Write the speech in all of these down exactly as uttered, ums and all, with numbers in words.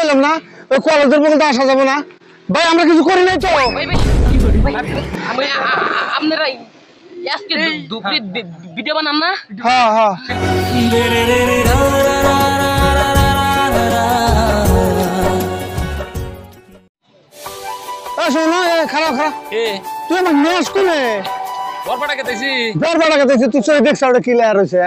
কইলাম না ওই কলেজের বলতে আসা যাবে না ভাই আমরা কিছু করি নাই তো আপনারা আজকে দুপুরে ভিডিও বানান না হ্যাঁ হ্যাঁ শোনো খারাপ খারাপ তুই আমার নেস কোনে বরবাটাকে দেখছি বরবাটাকে দেখছি তুই চলে দেখছ ওটা কি লেয়ার হয়েছে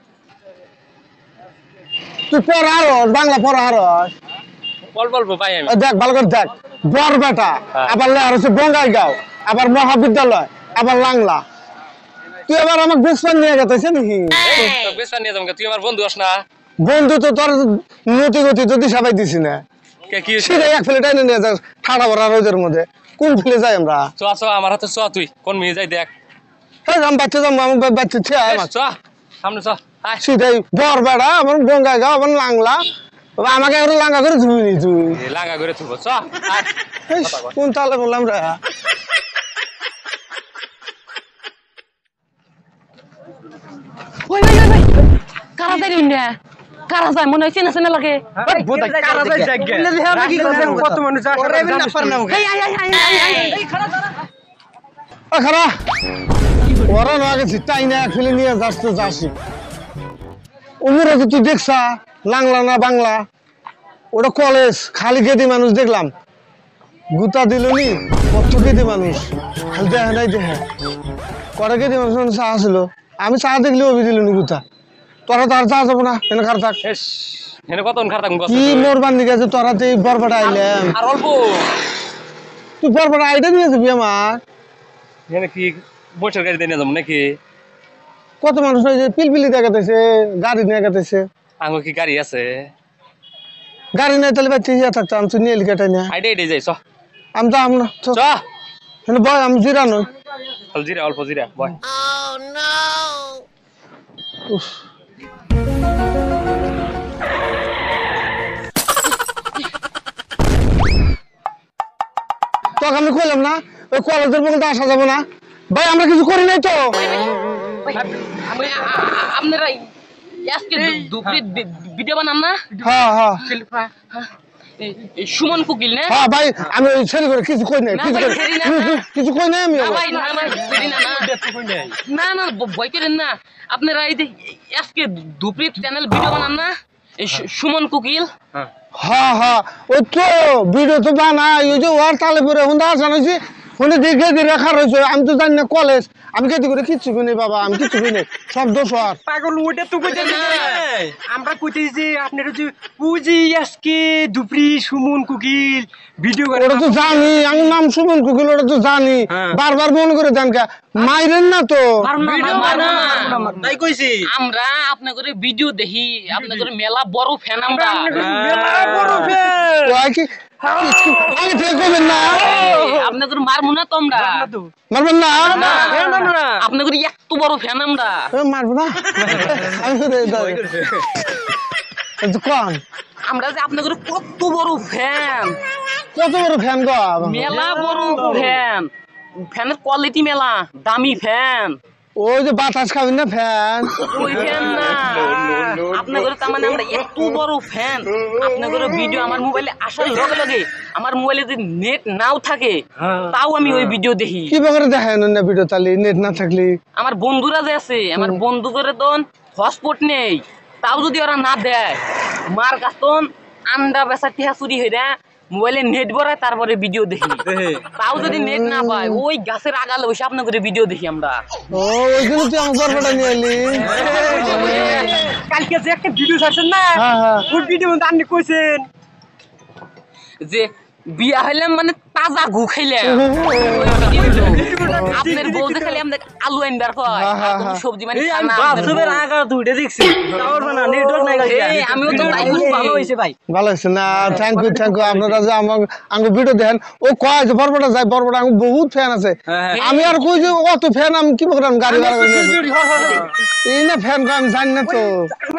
তুই পড়া আরস বাংলা পড়া আরস বল বলবো ভাই আমি দেখ ভালো করে দেখ বরবাটা আবার লেয়ার হচ্ছে বঙ্গাইগাঁও আবার মহাবিদ্যালয় আবার লাংলা তুই আবার আমাকে বেসপান নিয়ে গেছে নাকি বেসপান নিয়ে যাবো তুই আমার বন্ধু আস না বন্ধু তো তোর নতি গতি যদি সবাই দিছি না কি সেটাই এক ফেলে টাইনে নিয়ে যাস ঠাড়া ভরা রোদের মধ্যে কোন ফেলে যাই আমরা চ চ আমার হাতে চ তুই কোন মেয়ে যাই দেখ হ্যাঁ আমি বাচ্চা যাবো আমার বাচ্চা ছে চ সামনে চ সেটাই বরবাটা আমার বঙ্গাইগাঁও আমার লাংলা আমাকে এখন লাঙ্গা করে ধুবি নি তুই লাঙ্গা করে থুব চ কোন তালে বললাম রে ওই ভাই ভাই কারা যাই না কারা যায় মনে হচ্ছে না চেনা লাগে কারা যায় জায়গা কি করে কত মানুষ আসে ওরে না পার না এই আই আই আই এই খাড়া দাঁড়া ও খাড়া ওরা না আগে জিতাই না ফেলে নিয়ে যাস তো যাসি উমরে তো তুই দেখছা লাংলা না বাংলা ওটা কলেজ খালি গেদি মানুষ দেখলাম গুতা দিল নি কত গেদি মানুষ খালি দেখে নাই দেখে কটা গেদি মানুষ চা আসলো আমি চা দেখলে অভি দিল নি গুতা তোরা তো আর চা যাবো না এনে খার থাক এনে কত খার থাক কি মোর বান্ধি গেছে তোরা তো এই বরবাটা আইলাম আর অল্প তুই বরবাটা আইটা নিয়ে যাবি আমার এনে কি বৈঠক গাড়ি দিয়ে নিয়ে যাবো নাকি কত মানুষ পিলপিলি দেখাতেছে গাড়ি নিয়ে গেতেছে আঙ্গো কি গাড়ি আছে গাড়ি নাই তাহলে বাচ্চা ইয়া থাকতাম তুই নিয়ে লিখাটা নিয়ে আইডে আইডে যাই চ আমি তো আমরা চ বয় আমি জিরা নই জিরা অল্প জিরা বয় তোকে আমি কইলাম না ওই কলেজের বলতে আসা যাবে না ভাই আমরা কিছু করি নাই তো আপনারা আজকে দুপুরে ভিডিও বানান না হ্যাঁ হ্যাঁ সুমন কুকিল না হ্যাঁ ভাই আমি ওই ছেলে করে কিছু কই নাই কিছু কিছু কই নাই আমি না না ভয় করেন না আপনারা এই যে আজকে দুপুরে চ্যানেল ভিডিও বানান না এই সুমন কুকিল হ্যাঁ হ্যাঁ ওই তো ভিডিও তো বানাই ওই যে ওর তালে পরে হুন্দা জানাইছি ফোনে দেখে দিয়ে রাখা রয়েছে আমি তো জানি না কলেজ আমি কেটে করে কিচ্ছু কই বাবা আমি কিচ্ছু কই নাই সব দোষ আর পাগল ওটা তো কইতে আমরা কইতেছি যে আপনারা যে পুজি আজকে দুপুরি সুমন কুকিল ভিডিও করে ওটা তো জানি আমি নাম সুমন কুকিল ওটা তো জানি বারবার মনে করে দেন কা মাইরেন না তো তাই কইছি আমরা আপনাদের ভিডিও দেখি আপনাদের মেলা বড় ফ্যান আমরা মেলা বড় ফ্যান ওই কি আগে থেকে কইবেন না আপনাদের মারমু না তোমরা মারবেন না আপনাদের এত বড় ফ্যান আমরা মারবো না আমি কোন আমরা যে আপনাদের কত বড় ফ্যান কত বড় ফ্যান গো মেলা বড় ফ্যান ফ্যানের কোয়ালিটি মেলা দামি ফ্যান ওই যে বাতাস খাবেন না ফ্যান ওই ফ্যান না আপনাদের তার মানে আমরা এত বড় ফ্যান আপনাদের ভিডিও আমার মোবাইলে আসার লগে লগে আমার মোবাইলে যদি নেট নাও থাকে তাও আমি ওই ভিডিও দেখি কি বকরে দেখেন না ভিডিও তালি নেট না থাকলে আমার বন্ধুরা যে আছে আমার বন্ধু করে দন হটস্পট নেই তাও যদি ওরা না দেয় মার কাছন আন্ডা বেচা টিহা চুরি হয়ে দেয় মোবাইলে নেট ভরায় তারপরে ভিডিও দেখি তাও যদি নেট না পায় ওই গাছের আগালে বসে আপনাদের ভিডিও দেখি আমরা ও ওই জন্য তুই আমার বরবাটা নিয়ে এলি কালকে যে একটা ভিডিও ছাড়ছেন না ওই ভিডিও মধ্যে আপনি কইছেন যে বিয়া হইলাম মানে তাজা গু খাইলাম আপনার বউ দেখালে আমাদের আলু আইনবার কয় সবজি মানে আমিও তো তাই ভালো হয়েছে ভাই ভালো হয়েছে না থ্যাংক ইউ থ্যাংক ইউ আপনারা যে আমার আঙ্গু ভিডিও দেখেন ও কয় যে বরবাটা যায় বরবাটা আমি বহুত ফ্যান আছে আমি আর কই যে অত ফ্যান আমি কি বললাম গাড়ি ভাড়া করে এই না ফ্যান আমি জানি না তো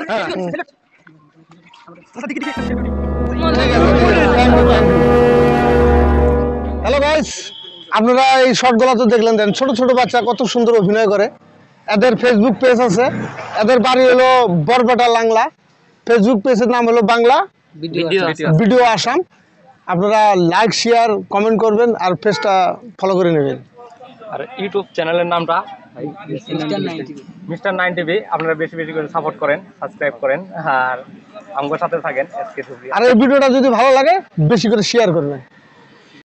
হ্যালো গাইস আপনারা এই শর্টগুলো তো দেখলেন দেন ছোট ছোট বাচ্চা কত সুন্দর অভিনয় করে এদের ফেসবুক পেজ আছে এদের বাড়ি হলো বরবাটা লাংলা ফেসবুক পেজের নাম হলো বাংলা ভিডিও ভিডিও আসাম আপনারা লাইক শেয়ার কমেন্ট করবেন আর পেজটা ফলো করে নেবেন আর ইউটিউব চ্যানেলের নামটা মিস্টার নাইন টিভি আপনারা বেশি বেশি করে সাপোর্ট করেন সাবস্ক্রাইব করেন আর আমার সাথে থাকেন এসকে আর এই ভিডিওটা যদি ভালো লাগে বেশি করে শেয়ার করবেন